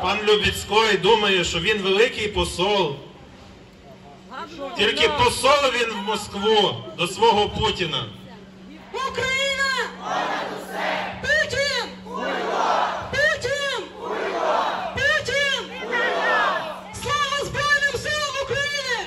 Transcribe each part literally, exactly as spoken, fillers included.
пан Любіцький думає, що він великий посол. Тільки посол він в Москву до свого Путіна. Україна! Путін! Путін! Путін! Слава Збройним силам України!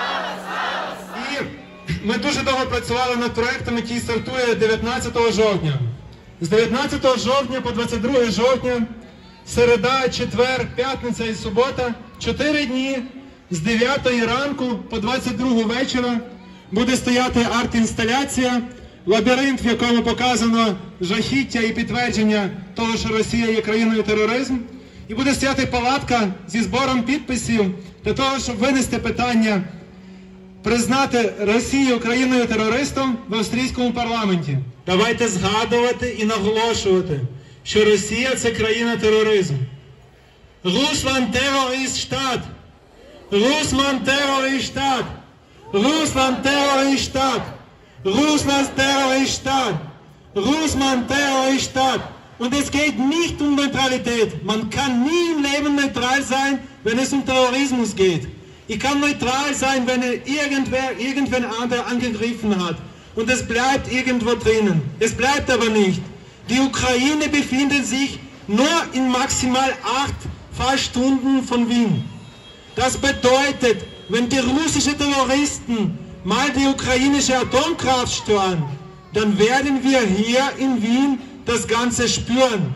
І ми дуже довго працювали над проєктом, який стартує дев'ятнадцятого жовтня. З дев'ятнадцятого жовтня по двадцять друге жовтня, середа, четвер, п'ятниця і субота, чотири дні з дев'ятої ранку по двадцять другу вечора буде стояти арт-інсталяція, лабіринт, в якому показано жахіття і підтвердження того, що Росія є країною тероризму. І буде стояти палатка зі збором підписів для того, щоб винести питання признати Росію країною терористом в австрійському парламенті. Давайте згадувати і наголошувати, що Росія – це країна тероризму. Русланд терорист штат. Русланд терорист штат. Русланд теrorischt Staat. Russland terrorist Staat. Russland terrorist Staat. Und es geht nicht um Neutralität. Man kann nie im Leben neutral sein, wenn es um Terrorismus geht. Ich kann neutral sein, wenn irgendwer, irgendwen anderer angegriffen hat. Und es bleibt irgendwo drinnen. Es bleibt aber nicht. Die Ukraine befindet sich nur in maximal acht Fahrstunden von Wien. Das bedeutet, wenn die russischen Terroristen mal die ukrainische Atomkraft stören, dann werden wir hier in Wien das Ganze spüren.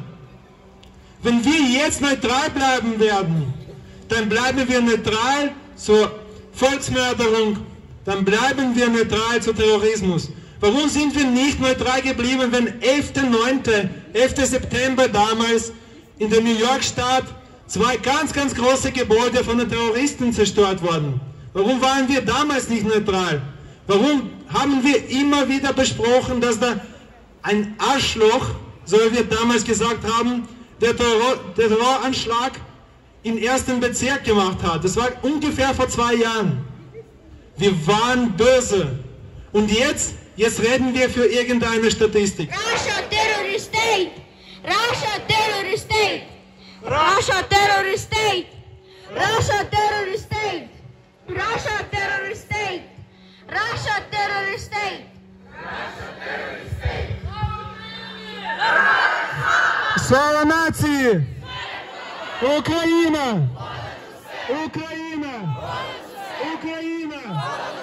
Wenn wir jetzt neutral bleiben werden, dann bleiben wir neutral zur Volksmörderung, dann bleiben wir neutral zu Terrorismus. Warum sind wir nicht neutral geblieben, wenn elfter neunter elfter September damals in der New York Stadt zwei ganz, ganz große Gebäude von den Terroristen zerstört wurden? Warum waren wir damals nicht neutral? Warum haben wir immer wieder besprochen, dass da ein Arschloch, so wie wir damals gesagt haben, der, Terror, der Terroranschlag im ersten Bezirk gemacht hat? Das war ungefähr vor zwei Jahren. Wir waren böse. Und jetzt, jetzt reden wir für irgendeine Statistik. Russia terrorist state! Russia terrorist state! Russia terrorist state! Russia terrorist state! Russia terrorist state! Russia terrorist state! Russia terrorist state! Слава нації! Україна! Україна! Україна!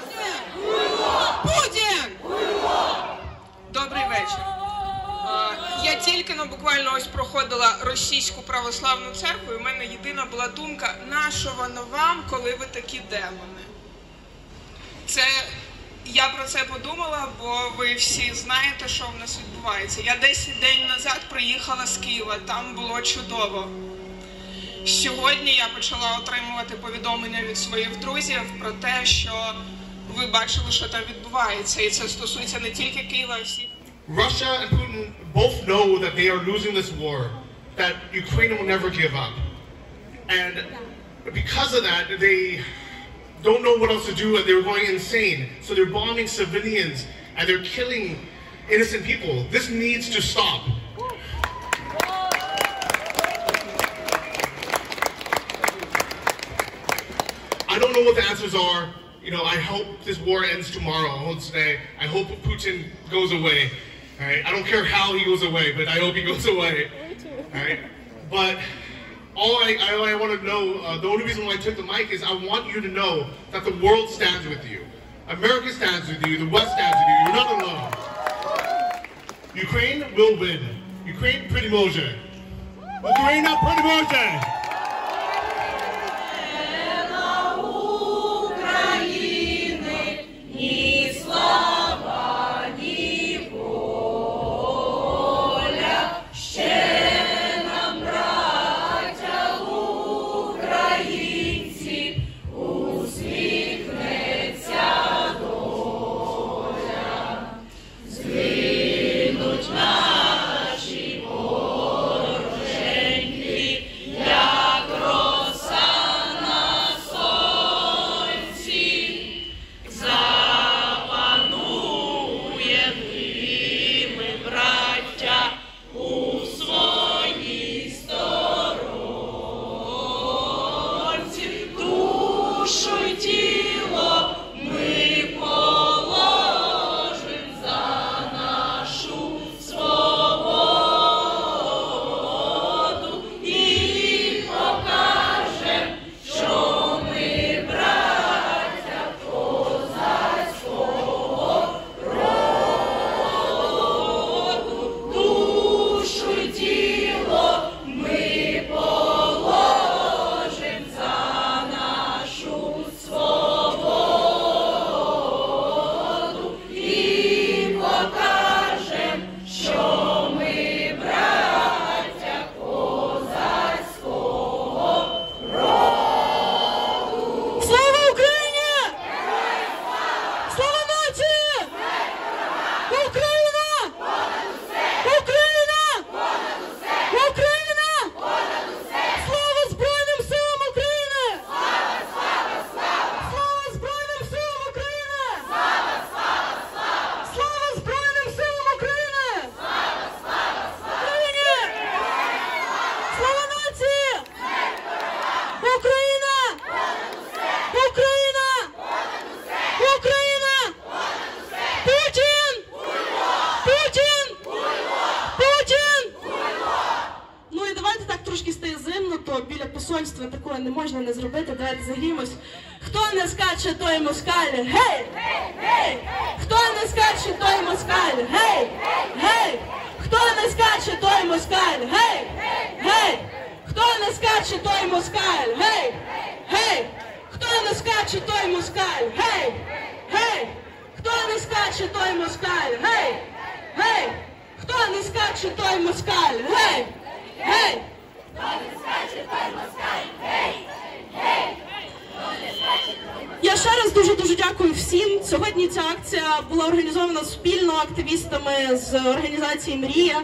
Путін! Добрий вечір. Я тільки ну, буквально ось проходила російську православну церкву, і в мене єдина була думка, нащо воно вам, коли ви такі демони? Це, я про це подумала, бо ви всі знаєте, що в нас відбувається. Я десять день назад приїхала з Києва, там було чудово. Сьогодні я почала отримувати повідомлення від своїх друзів про те, що ви бачили, що там відбувається, і це стосується не тільки Києва, а всіх. Russia and Putin both know that they are losing this war, that Ukraine will never give up. And because of that, they don't know what else to do and they're going insane. So they're bombing civilians and they're killing innocent people. This needs to stop. I don't know what the answers are. You know, I hope this war ends tomorrow. I hope today. I hope Putin goes away. All right. I don't care how he goes away, but I hope he goes away. All right. But all I, I, I want to know, uh, the only reason why I took the mic is I want you to know that the world stands with you. America stands with you. The West stands with you. You're not alone. Ukraine will win. Ukraine переможе. Ukraine переможе. Yeah. трошки стає зимно, то біля посольства такого не можна не зробити. Давайте загрімось. Хто не скаче, той москаль, гей! Гей! Хто не скаче, той москаль, гей! Гей! Хто не скаче, той москаль, гей! Гей! Хто не скаче, той москаль, гей! Гей! Хто не скаче, той москаль, гей! Гей! Хто не скаче, той москаль, гей! Гей! Хто не скаче, той москаль, гей! Гей! Хто не скаче, той москаль, гей! Гей! Я ще раз дуже-дуже дякую всім. Сьогодні ця акція була організована спільно активістами з організації «Мрія».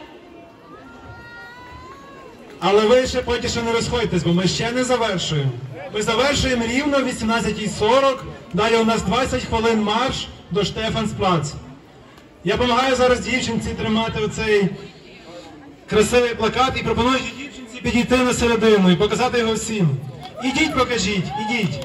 Але ви ще поки що не розходьтесь, бо ми ще не завершуємо. Ми завершуємо рівно в вісімнадцятій сорок. Далі у нас двадцять хвилин марш до Штефансплац. Я допомагаю зараз дівчинці тримати оцей красивий плакат і пропоную дівчинці підійти на середину і показати його всім. Ідіть, покажіть, ідіть.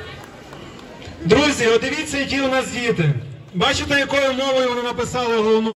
Друзі, от дивіться, які у нас діти. Бачите, якою мовою вони написали головну